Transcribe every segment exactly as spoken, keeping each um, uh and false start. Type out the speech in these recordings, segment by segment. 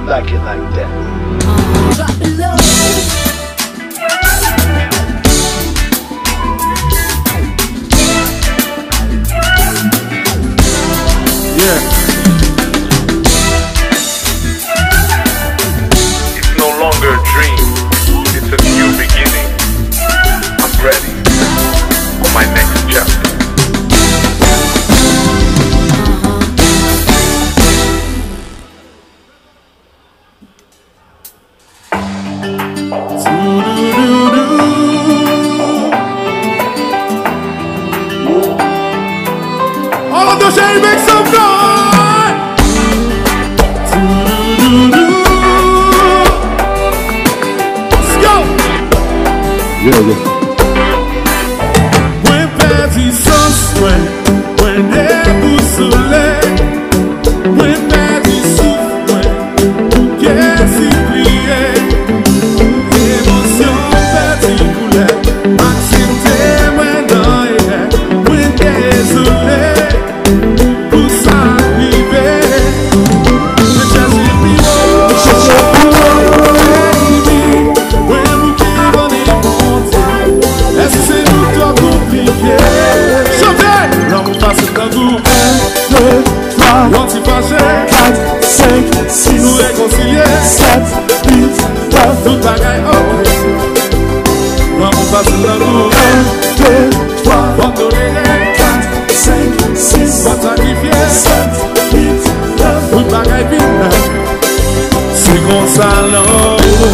like it like that. Drop it low. Yeah. It's no longer a dream, it's a new beginning. I'm ready for my next chapter. All of the shade, make some noise. Let's go. Yeah, yeah. When Patty Sunspring, when Ebu Soleil, when Patty souffre, qu'est-ce qu'il priait, émotion Patty coulait, Maxime témoin dans elle, when désolé, pour s'arriver, je cherche le pivot, je cherche le pivot, when vous qui en est monté, est-ce que c'est nous toi compliqué? Chantez! L'amour passe dans vous. un, deux, trois, on s'y fâché. quatre, cinq, six, nous réconcilier. sept, huit, neuf, tout bagaille ok. L'amour passe dans vous. un, deux, trois, on tolérer. quatre, cinq, six, on sacrifier. sept, huit, neuf, tout bagaille vite. C'est comme ça l'amour.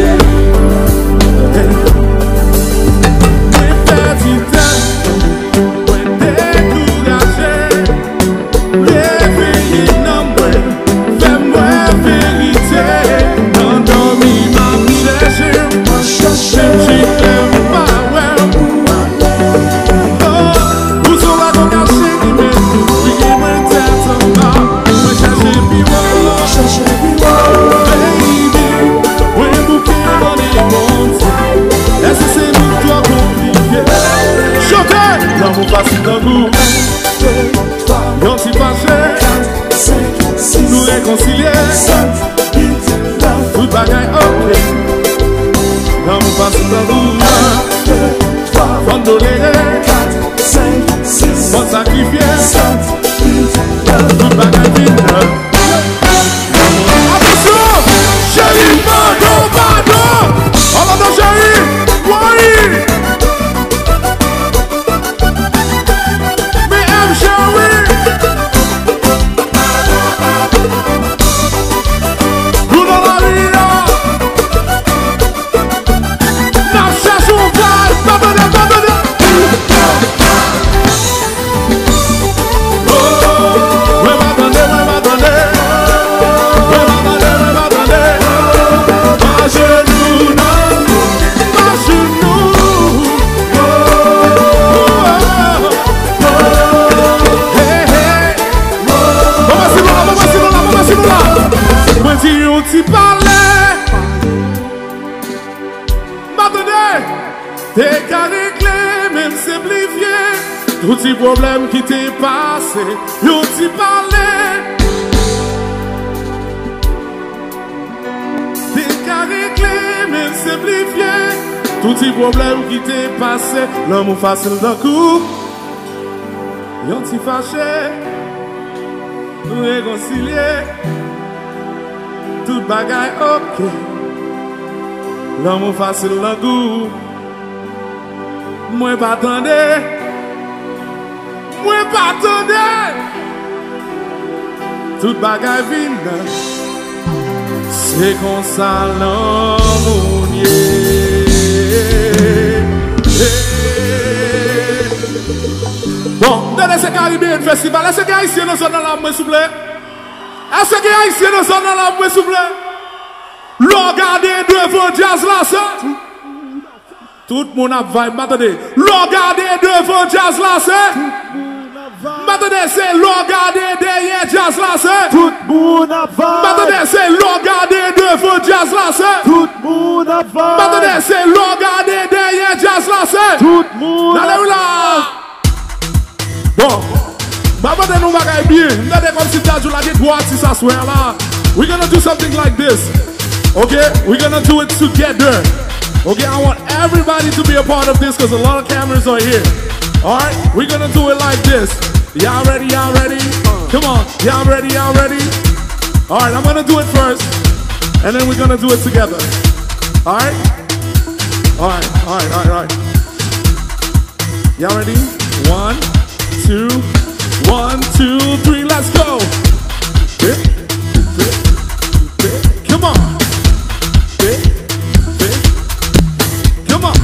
L'amour passe dans vous. On s'y fâché. Nous réconcilier. Tout bagaille ok. L'amour passe dans vous. On tolérer. On sacrifier. Tout bagaille vite. Attention! Chérie, pardon, pardon! On va chérie! Oui! Si parler, maintenant, t'es qu'à régler, même simplifier, tous ces problèmes qui t'est passé, y'ont si parler. T'es qu'à régler, même simplifier, tous ces problèmes qui t'est passé, l'amour facile d'un coup, y'ont si fâché, nous réconcilier. Tout bagaille ok. L'amour facile le goût. Moi pas attendre. Moi pas attendre. Tout bagaille vine. C'est comme ça l'amour. Bon, donnez ce Caribbean Festival. Est-ce que ici nous sommes dans la main, s'il vous plaît? Est-ce que ici nous sommes dans la main, s'il vous plaît? Regardez devant jazz là, ça. Tout le monde a vibe, m'attendez. Regardez devant jazz là, ça. M'attendez, c'est regardez derrière jazz là, ça. Tout le monde a vibe. M'attendez, c'est regardez devant jazz là, ça. Tout le monde a vibe. M'attendez, c'est regardez derrière jazz là, ça. Tout le monde a vibe. Allez là. Bon. M'attendez nous bagaille bien. M'attendez comme si t'as joué la droite si ça soit là. we're gonna do something like this. Okay, we're gonna do it together. Okay, I want everybody to be a part of this because a lot of cameras are here. All right, we're gonna do it like this. Y'all ready? Y'all ready? Come on, y'all ready? Y'all ready? All right, I'm gonna do it first, and then we're gonna do it together. All right? All right, all right, all right, all right. Y'all ready? One, two, one, two, three, let's go. Come on. Come on.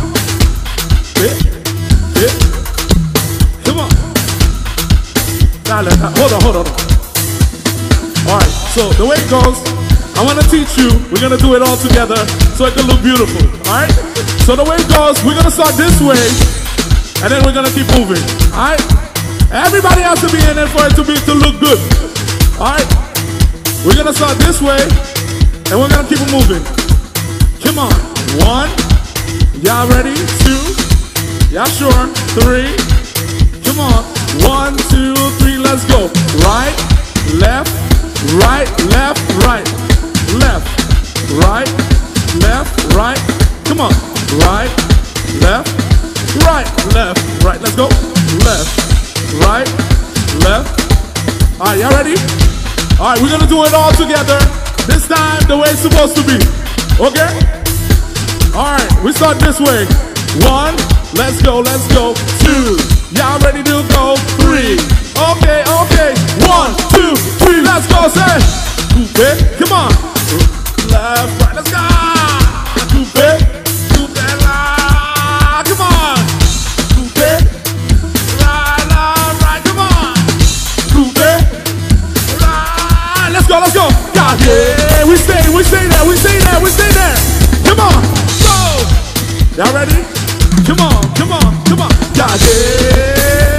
Come on. Hold on, hold on. All right, so the way it goes, I want to teach you. We're going to do it all together so it can look beautiful. All right? So the way it goes, we're going to start this way, and then we're going to keep moving. All right? Everybody has to be in it for it to be to look good. All right? We're going to start this way, and we're going to keep it moving. Come on. One. Y'all ready? Two. Y'all sure? Three. Come on. One, two, three. Let's go. Right, left, right, left, right. Left, right, left, right. Come on. Right, left, right, left, right. Let's go. Left, right, left. All right, y'all ready? All right, we're gonna do it all together. This time, the way it's supposed to be. Okay? All right, we start this way. One, let's go, let's go. Two, y'all ready to go? Three, okay, okay. One, two, three, let's go. Say, coupe, come on. Left, right, let's go. Coupe, coupe, right, come on. Coupe, right, right, right, come on. Coupe, right, let's go, let's go. God, yeah, we stay, we stay there, we stay there, we stay there. Come on, go. Y'all ready? Come on, come on, come on. God, yeah.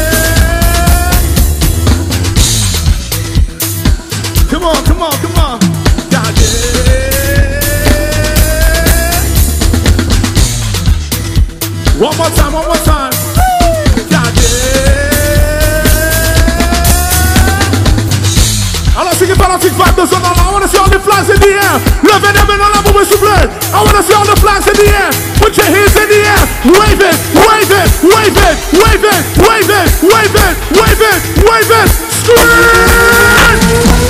Come on, come on, come on. God, yeah. One more time, one more time. God, yeah. Alors, c'est que par la petite vague de son nom, I want to see all the flags in the air. Levez les mains dans la boue soufflée. I want to see all the flags in the air. Put your hands in the air. Wave it, wave it, wave it, wave it, wave it, wave it, wave it, wave it. Scream!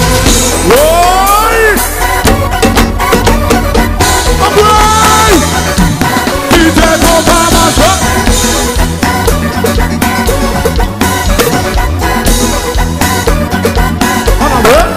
Roy! Roy! D J Obama, stop! Hold on, bro.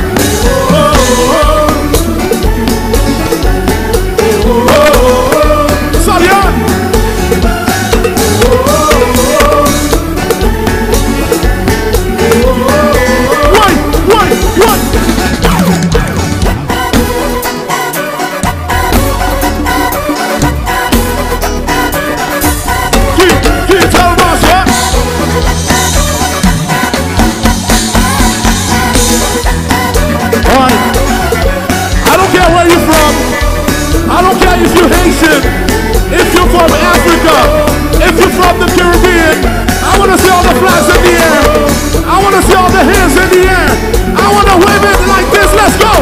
If you're from Africa, if you're from the Caribbean, I want to see all the flags in the air. I want to see all the hands in the air. I want to wave it like this. Let's go.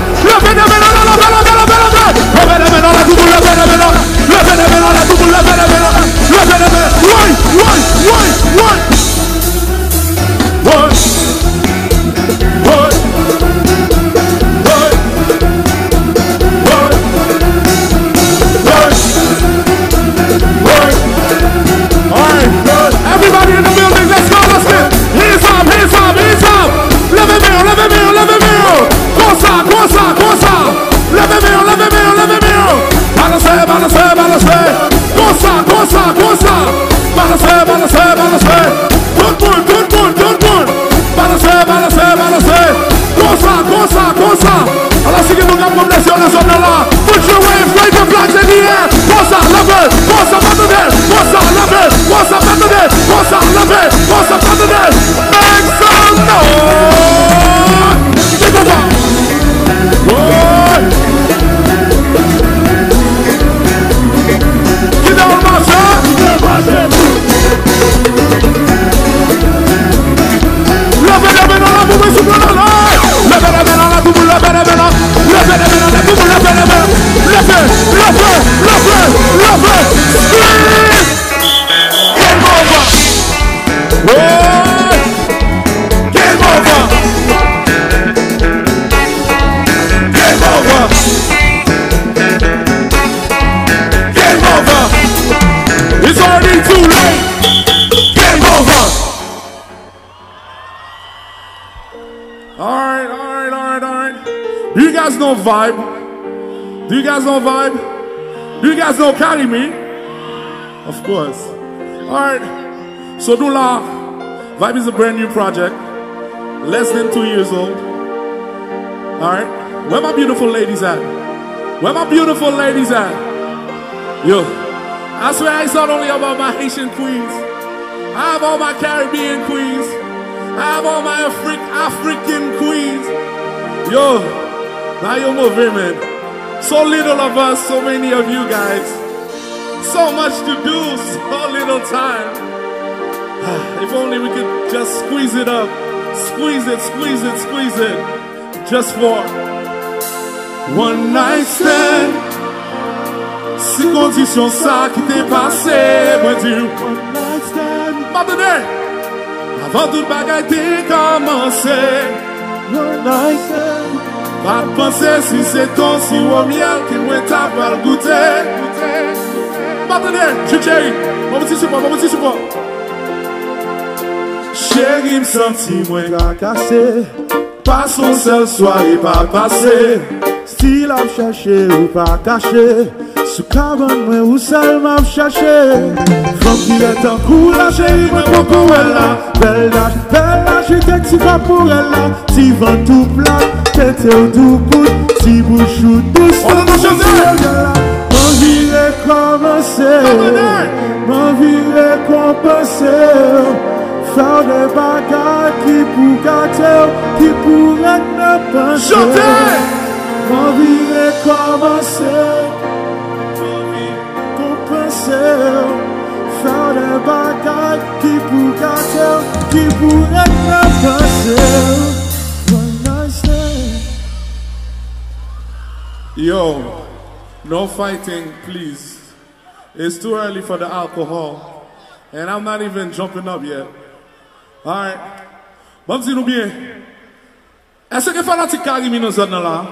One, one, one, one. One. One. Everybody in the building, let's go, let's go. Alright, alright, alright, alright. Do you guys know Vibe? Do you guys know Vibe? Do you guys know Carry Me? Of course. Alright. So Dula, Vibe is a brand new project. Less than two years old. Alright. Where my beautiful ladies at? Where my beautiful ladies at? Yo. I swear it's not only about my Haitian queens. I have all my Caribbean queens. I have all my Afri African queens. Yo. Now you're moving, man. So little of us, so many of you guys. So much to do, so little time. If only we could just squeeze it up. Squeeze it, squeeze it, squeeze it. Just for one night stand. Si condition ça qui t'est passé, moi dis one night stand. Maintenant, avant toute bagaille t'est commencé. One night stand. Pas penser si c'est ton si au miel qui moi t'a pas goûté. Maintenant, chérie, mon petit support, mon petit support. Chérie me senti moins cassé. Pas son seul soirée pas passé. Style à chercher ou pas caché. Sous cabane moi ou seul m'a cherché. Faut qu'il est en cours la chérie moi pour elle là. Belle lâche, belle lâche, je t'ai que pas pour elle là. Si vent tout plat, tête au tout bout. Si bouche ou douce, on va chanter. Mon vie est commencé. Mon vie est compensée. Faire des bagages qui pour gâter, qui pourraient ne pas chanter. Ma vie est commencée, ma vie compensée. Faire des bagages qui pour gâter, qui pourraient ne pas chanter. Yo, no fighting, please. It's too early for the alcohol, and I'm not even jumping up yet. Alright. Bon, dis-nous bien. Est-ce que fanatique Carry Me nous autres là?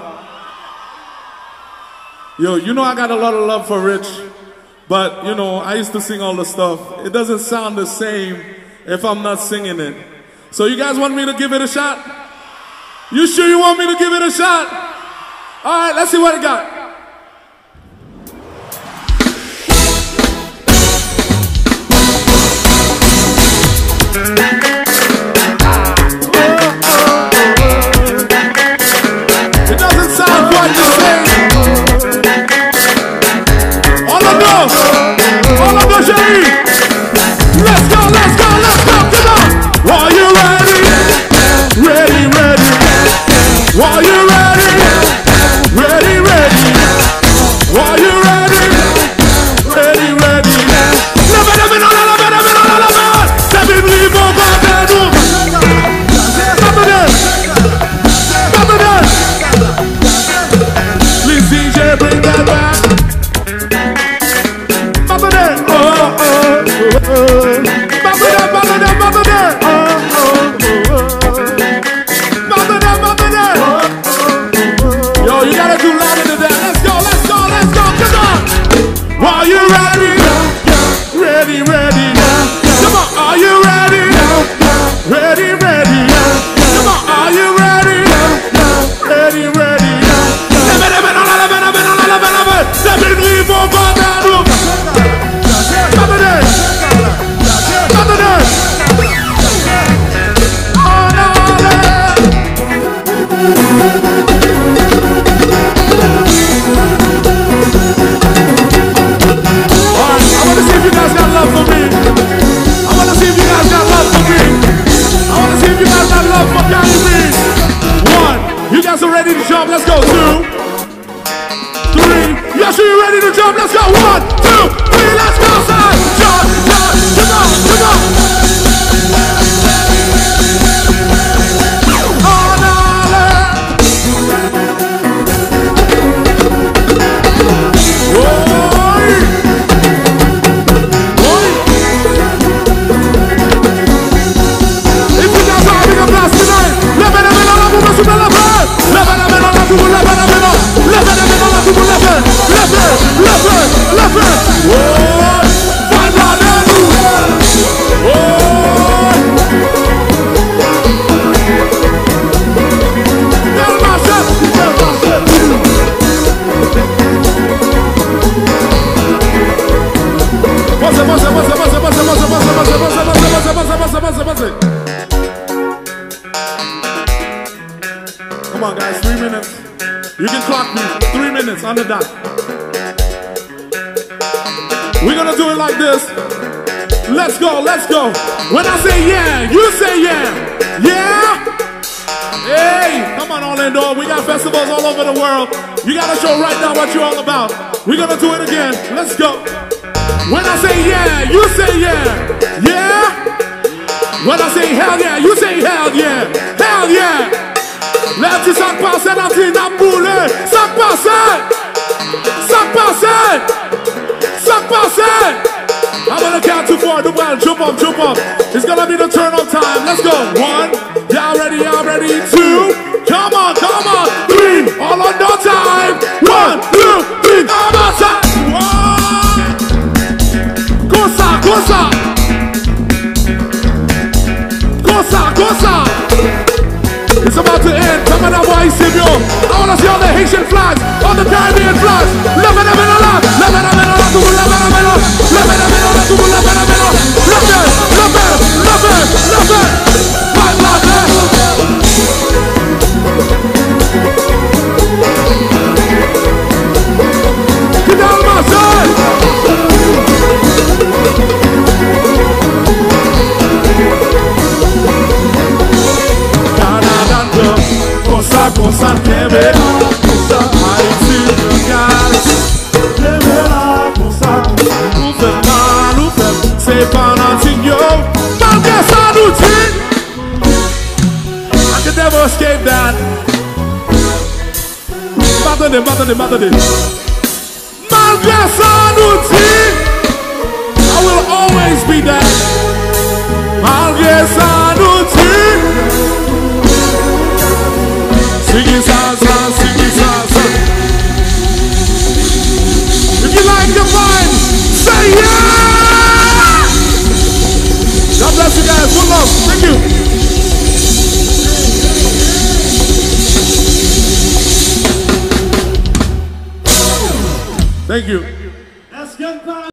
Yo, you know I got a lot of love for Rich, but you know, I used to sing all the stuff. It doesn't sound the same if I'm not singing it. So you guys want me to give it a shot? You sure you want me to give it a shot? Alright, let's see what I got. Let's go, let's go, let's go, come on! Are you ready? Ready, ready. Are you ready? Ready, ready. Are you ready? Ready, ready. Love it, love it, love it, love it, love it, love it. Let me believe on my bedroom. Stop it there. Stop it there. Please D J, bring that back. Stop it there. Oh, oh, oh, oh. Are you ready? Ready, ready. Come on, are you ready? Ready, ready. Come on, are you ready? Ready, ready. Let me leave on my bedroom. Stop it there. Stop it there. Oh, no, love for me. I wanna see if you guys got love for me. I wanna see if you guys got love for Carry Me. One, you guys are ready to jump? Let's go. Two, three. Yes, are you ready to jump? Let's go. One, two, three. Let's go, son. Jump, jump. Come on, come on. Left it, left it, left it. Come on, guys, three minutes. You can clock me. Three minutes on the dot. We're gonna do it like this. Let's go, let's go. When I say yeah, you say yeah. Yeah? Hey, come on, Orlando. We got festivals all over the world. You gotta show right now what you're all about. We're gonna do it again. Let's go. When I say yeah, you say yeah. Yeah? When I say hell yeah, you say hell yeah. Hell yeah. Lève du sac passé dans tes naboulés. Sac passé. Sac passé. Sac passé. I'm gonna count to four. The ball, jump up, jump up. It's gonna be the turn on time. Let's go. One. Y'all ready? Y'all ready? Two. Come on, come on. Three. All on no time. One, two, three. All on time. One. Cosa, cosa. Cosa, cosa. It's about to end. Come on, boy, Silvio. I wanna see all the Haitian flags, all the Caribbean flags. Love it, love it, love it, love it, love it, love it, love it, love it, love it, love it, love it, love it, love it, love it. Right, love it. Get down, my son. Cosa, cosa que ve, cosa hay sin lugar. De verdad, cosa, nous fait mal, nous fait, c'est pas nothing, yo. Malgré ça, nous dit, I can never escape that. M'attendez, m'attendez, m'attendez. Malgré ça, nous dit, I will always be that. Malgré ça, nous dit. Singing salsa, singing salsa. If you like the vibe, say yeah! God bless you guys. One love. Thank you. Thank you. That's good.